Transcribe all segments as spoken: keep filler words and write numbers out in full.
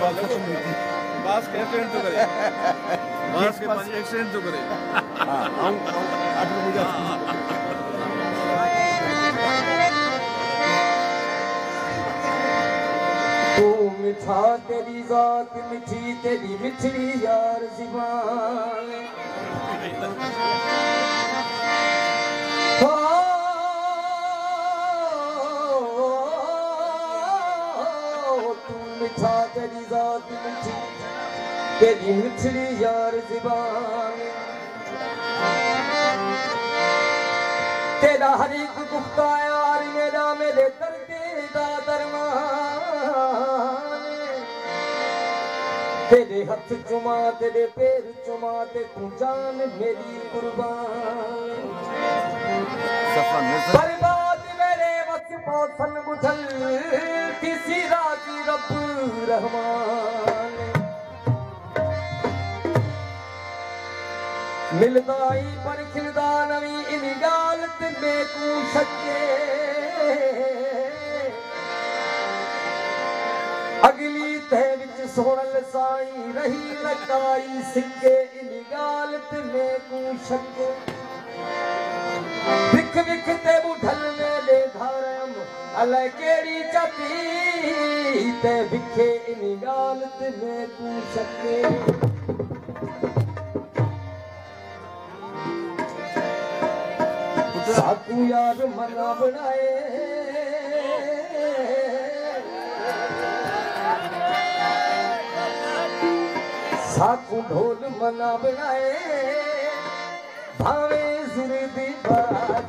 बास के एक्सीडेंट तो करे बास के पांच एक्सीडेंट तो करे हां आऊं आठ बजे तू मिठा तेरी जात मिठी तेरी मिठड़ी यार ज़ुबान तू मिठा तेरी जात मिठी तेरी मिठड़ी यार ज़ुबान तेरा हर एक गुफ्ता यार मेरा मेरे दर्द दा दरमान तेरे हथ चुमा तेरे पैर चुमा ते तू जान मेरी कुर्बान बर्बाद मेरे वक्त मौसम बुझल किसी राजी रब रहमान मिलदा ही पर खिलदा नवी इन गालत में तू सके अगली तह विच सोहल साई रही लकाई सिक्के इन गालत में तू सके विख विख ते बुढ़ल मेले धारम अल केड़ी चती ते विखे इन गालत में तू सके साकू यार मना बनाए साकू ढोल मना बनाए भावे जिरदी बात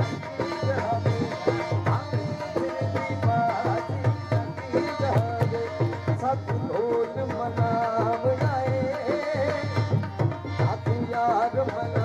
साकू ढोल मना बनाए साकू यार मना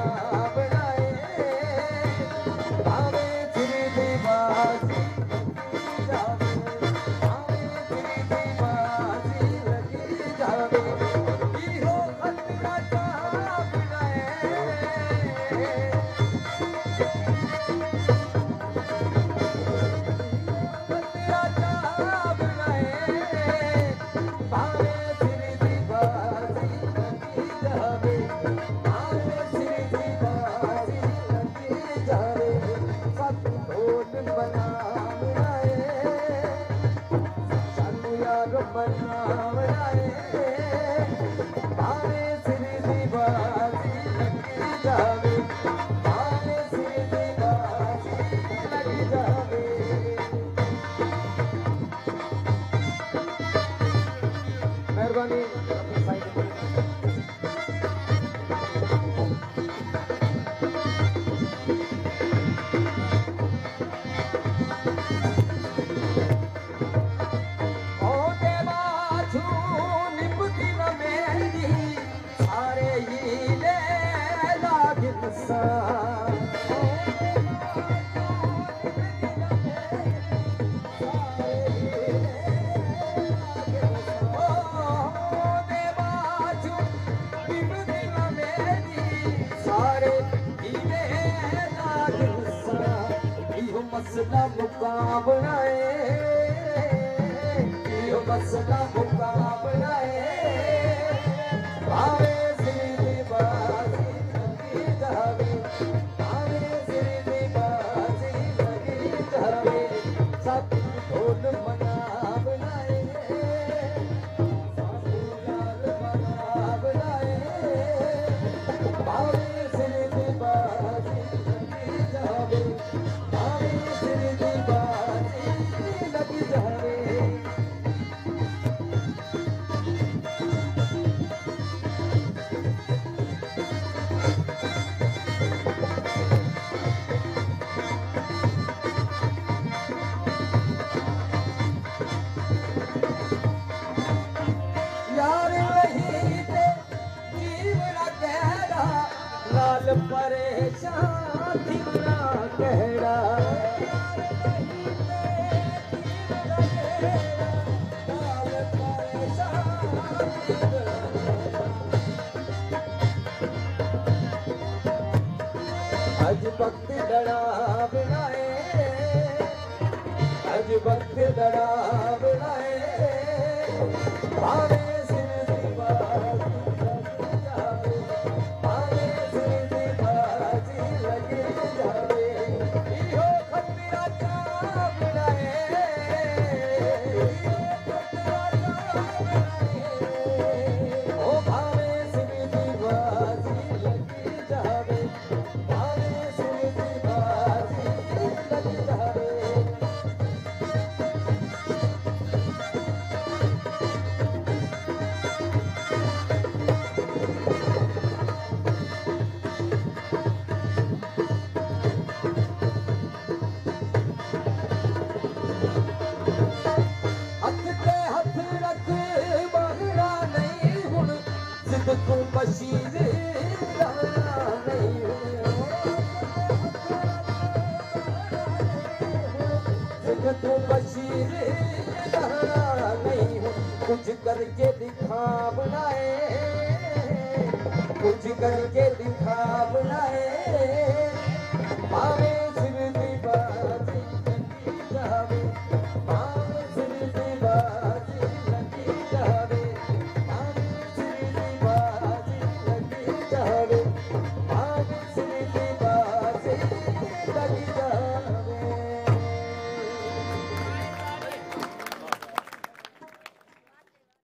मसला मुकाम बनाए यो मसला मुकाम बनाए भावे जिंदगी बाजी लगी जावे भावे जिंदगी बाजी लगी जावे सब ढोल मना बनाए सब यार मना बनाए भावे जिंदगी बाजी लगी जावे परेशान कितना कहरा अज वक्त डरा बनाए अज वक्त डरा बनाए तू बशीर कहना नहीं हूँ कुछ करके दिखा बनाए कुछ करके दिखा बनाए पावे